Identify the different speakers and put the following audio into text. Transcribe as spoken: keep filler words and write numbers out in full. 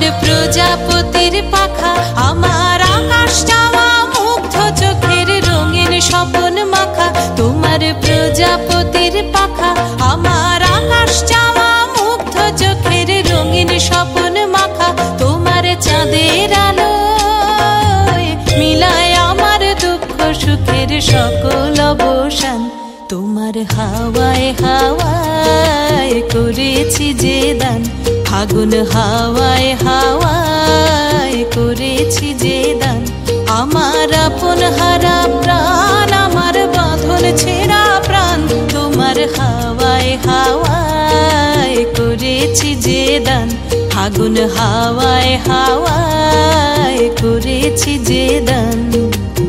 Speaker 1: প্রজাপতির পাখা, আমার আকাশ চাওয়া মুগ্ধ চোখের রঙিন স্বপন মাখা। তোমার প্রজাপতির পাখা, আমার আকাশ চাওয়া মুগ্ধ চোখের রঙিন স্বপন মাখা। তোমার চাঁদের আলো মিলায় আমার দুঃখ সুখের সকল অবসান। তোমার হাওয়ায় হাওয়ায় করেছি যে দান, ফাগুন হাওয়ায় হাওয়ায় করেছি যে দান। আমার আপন হারা প্রাণ, আমার বাঁধন ছেঁড়া প্রাণ, তোমার হাওয়ায় হাওয়ায় করেছি যে দান। ফাগুন হাওয়ায় হাওয়ায় করেছি যে দান।